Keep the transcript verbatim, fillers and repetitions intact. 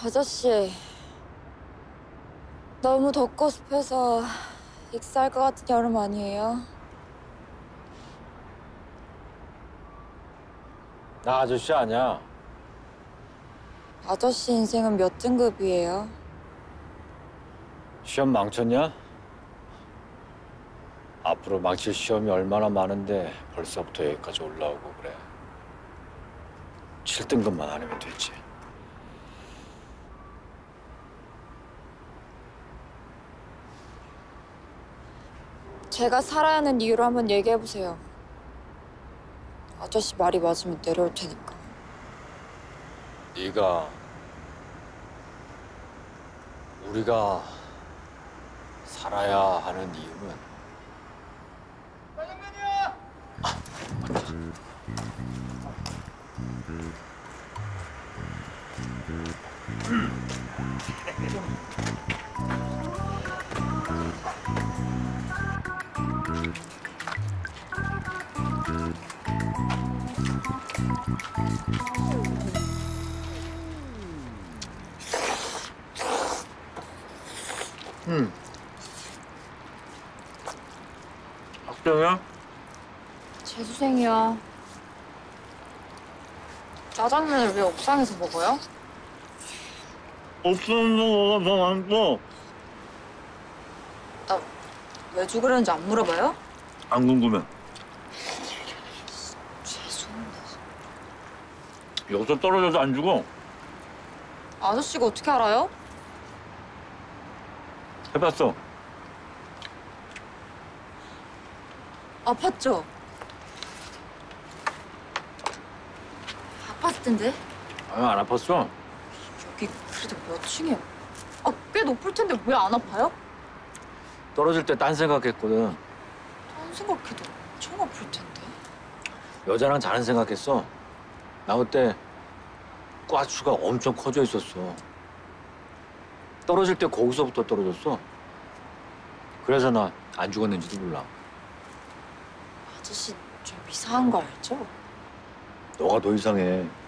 아저씨, 너무 덥고 습해서 익사할 것 같은 여름 아니에요? 나 아저씨 아니야. 아저씨 인생은 몇 등급이에요? 시험 망쳤냐? 앞으로 망칠 시험이 얼마나 많은데 벌써부터 여기까지 올라오고 그래. 칠 등급만 아니면 되지. 제가 살아야 하는 이유를 한번 얘기해보세요. 아저씨 말이 맞으면 내려올 테니까. 네가 우리가 살아야 하는 이유는 짜장면이야! 아, 맞다. 음. 학생이야? 재수생이야. 짜장면을 왜 옥상에서 먹어요? 없어서 먹어 더 많고. 나 왜 죽으려는지 안 물어봐요? 안 궁금해. 재수없네. 여기서 떨어져도 안 죽어. 아저씨가 어떻게 알아요? 해봤어. 아팠죠? 아팠을 텐데. 아, 안 아팠어. 여기 그래도 몇 층이에요? 아, 꽤 높을 텐데 왜 안 아파요? 떨어질 때 딴 생각했거든. 딴 생각해도 엄청 아플 텐데. 여자랑 자는 생각했어. 나 그때 꽈추가 엄청 커져 있었어. 떨어질 때 거기서부터 떨어졌어. 그래서 나 안 죽었는지도 몰라. 아저씨 좀 이상한 거 알죠? 너가 더 이상해.